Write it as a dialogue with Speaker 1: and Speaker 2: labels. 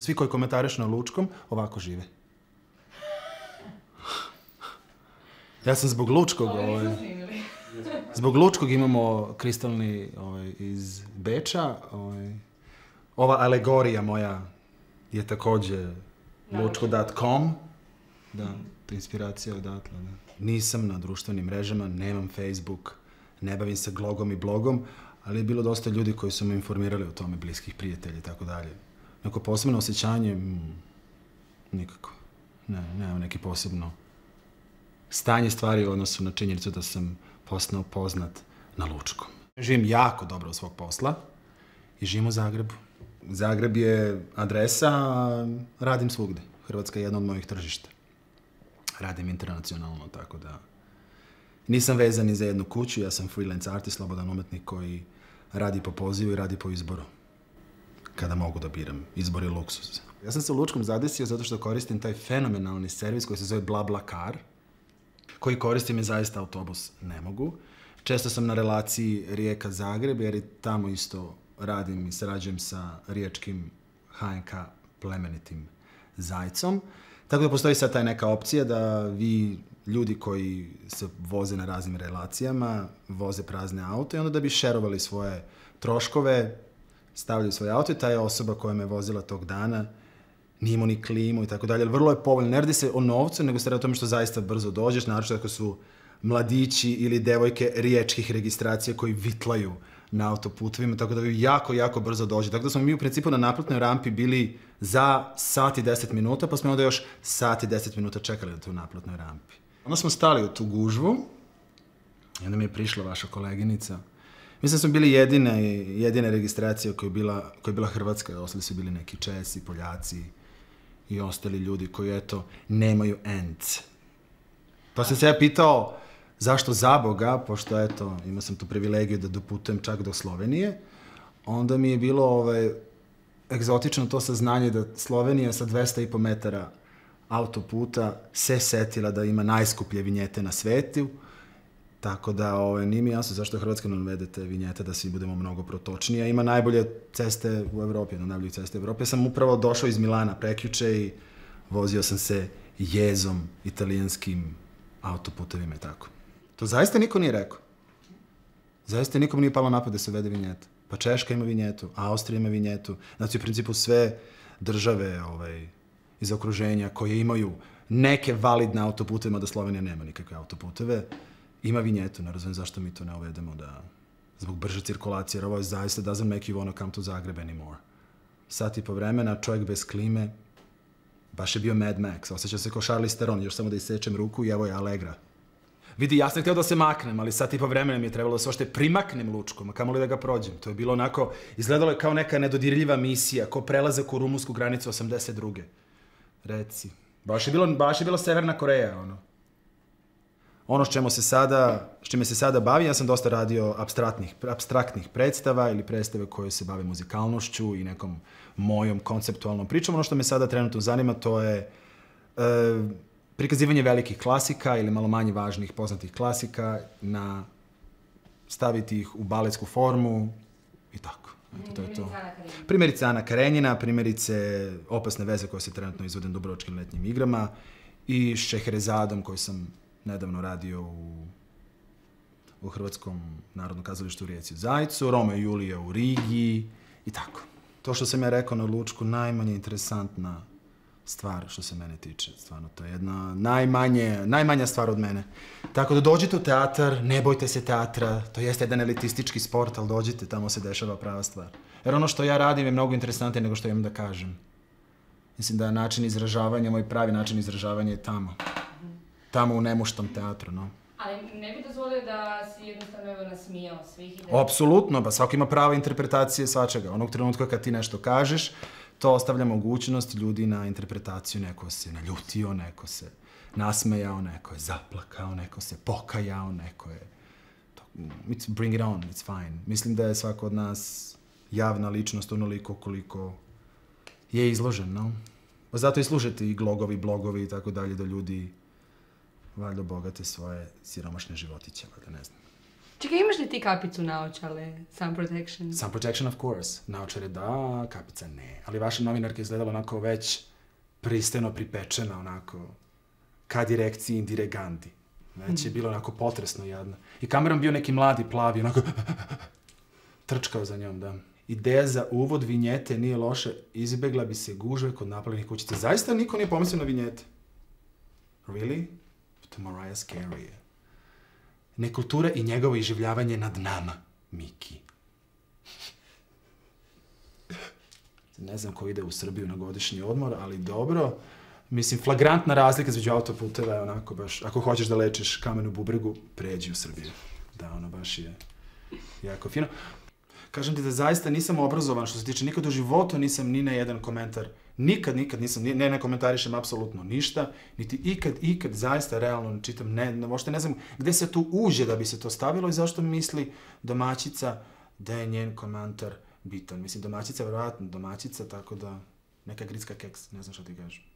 Speaker 1: Svi koji komentarišu na Lučkom ovako žive. Ja sam zbog Lučkog... Zbog Lučkog imamo kristalni iz Beča. Ova alegorija moja je također lučko.com. Da, to je inspiracija odatle. Da. Nisam na društvenim mrežama, nemam Facebook, ne bavim se glogom i blogom, ali je bilo dosta ljudi koji su me informirali o tome, bliskih prijatelja i tako dalje. Neko posebno osjećanje, nikako. Nemam neki posebno stanje stvari u odnosu na činjenicu da sam postao poznat na Lučkom. Živim jako dobro od svog posla i živim u Zagrebu. Zagreb je adresa, radim svugde. Hrvatska je jedna od mojih tržišta. Radim internacionalno, tako da nisam vezan ni za jednu kuću, ja sam freelance artist, slobodan umetnik koji radi po pozivu i radi po izboru. Kada mogu da biram, izbor je luksuz. Ja sam se u Lučkom zadesio zato što koristim taj fenomenalni servis koji se zove BlaBlaCar, koji koristim i zaista autobus ne mogu. Često sam na relaciji Rijeka-Zagreb jer i tamo isto radim i sarađujem sa riječkim HNK plemenitim Zajcom. Tako da postoji sad taj neka opcija da vi, ljudi koji se voze na raznim relacijama, voze prazne auto i onda da bi šerovali svoje troškove, stavljaju svoje auto i ta je osoba koja me vozila tog dana nije imao ni klimu i tako dalje. Vrlo je povoljno. Ne radi se o novcu, nego se radi o tome što zaista brzo dođeš, naročito ako su mladići ili devojke riječkih registracija koji vitlaju na autoputovima, tako da vi jako, jako brzo dođe. Tako da smo mi u principu na naplatnoj rampi bili za sat i 10 minuta, pa smo onda još sat i 10 minuta čekali na tu naplatnoj rampi. Onda smo stali u tu gužvu i onda mi je prišla vaša koleginica. Mislim da smo bili jedine registracije koja je bila hrvatska, ostali su bili neki Česi, Poljaci i ostali ljudi koji, eto, nemaju ence. Pa sam se ja pitao zašto za Boga, pošto, eto, imao sam tu privilegiju da doputujem čak do Slovenije, onda mi je bilo egzotično to saznanje da Slovenija sa 200,5 metara autoputa se setila da ima najskuplje vinjete na svetu, tako da nije mi jasno zašto Hrvatska ne uvede te vinjete da svi budemo mnogo protočniji, a ima najbolje ceste u Evropi, jedna od najboljih ceste u Evropi. Ja sam upravo došao iz Milana prekjuče i vozio sam se jezom italijanskim autoputevima i tako. To zaista niko nije rekao. Zaista nikom nije palo na pamet da se uvede vinjeta. Pa Češka ima vinjetu, Austrija ima vinjetu. Znači, u principu sve države iz okruženja koje imaju neke validne autoputeve, mada Slovenija nema nikakve autoputeve, ima vinjetu. Ne razumijem zašto mi to ne uvedemo zbog brže cirkulacije, jer ovo je zaista doesn't make you wanna come to Zagreb anymore. Sat i po vremena, čovjek bez klime, baš je bio Mad Max. Osjećao se kao Charlize Theron, još samo da isečem ruku i evo je Allegra. Vidi, ja sam htio da se maknem, ali sat i po vremena mi je trebalo da se ošte primaknem Lučkom, a kamoli da ga prođem. To je bilo onako, izgledalo je kao neka nedodirljiva misija, kao prelazak u rumunsku granicu 82. Reci. Baš je bilo Severna Koreja, ono. Ono s čime se sada bavim, ja sam dosta radio apstraktnih predstava ili predstave koje se bave muzikalnošću i nekom mojom konceptualnom pričom. Ono što me sada trenutno zanima, to je prikazivanje velikih klasika ili malo manje važnih poznatih klasika, staviti ih u baletsku formu i tako. To je to. Primjerice Ana Karenjina, primjerice Opasne veze koje se trenutno izvode na Dubrovačkim letnjim igrama i Šeherezadom koji sam nedavno radio u Hrvatskom narodnom kazalištu u Rijeci u Zajcu, Roma i Julija u Rigi i tako. To što sam ja rekao na Lučku, najmanje interesantna stvar što se mene tiče. Stvarno, to je jedna najmanja stvar od mene. Tako da dođite u teatar, ne bojte se teatra, to jeste jedan elitistički sport, ali dođite, tamo se dešava prava stvar. Jer ono što ja radim je mnogo interesantnije nego što imam da kažem. Mislim da način izražavanja, moj pravi način izražavanja je tamo. Tamo u nemuštom teatru, no.
Speaker 2: Ali ne bi dozvolio da si jednostavno nasmijao svih ideja?
Speaker 1: Apsolutno, pa svako ima pravo interpretacije svačega. Onog trenutka kad ti nešto kažeš, to ostavlja mogućnost ljudi na interpretaciju. Neko se naljutio, neko se nasmejao, neko je zaplakao, neko se pokajao, neko je... Bring it on, it's fine. Mislim da je svako od nas javna ličnost onoliko koliko je izložen, no. Pa zato i služete i glogovi, blogovi i tako dalje, da ljudi valjda bogate svoje siromašne životiće, valjda ne znam.
Speaker 2: Čekaj, imaš li ti kapicu naočale? Sun protection?
Speaker 1: Sun protection, of course. Naočare da, kapica ne. Ali vaša novinarka je izgledala onako već pristojno pripečena, onako, ka direkciji Indire Gandhi. Već je bilo onako potresno jadno. I kamerom bio neki mladi plavi, onako, trčkao za njom, da. Ideja za uvod vinjete nije loša, izbjegla bi se gužve kod napaljenih kućica. Zaista niko nije pomislio na vinjete. Really? To Mariah Carey. Nekultura i njegovo iživljavanje nad nama, Miki. Ne znam ko ide u Srbiju na godišnji odmor, ali dobro. Mislim, flagrantna razlika između autoputeva je onako baš, ako hoćeš da lečiš kamenu bubregu, pređi u Srbiju. Da, ono baš je jako fino. Kažem ti da zaista nisam obrazovan što se tiče, nikad u životu nisam ni na jedan komentar, nikad nisam, ne komentarišem apsolutno ništa, niti ikad zaista realno čitam, možda ne znam gde se tu uđe da bi se to stavilo i zašto misli domaćica da je njen komentar bitan. Mislim, domaćica je verovatno domaćica, tako da neka gricka keks, ne znam što ti kažem.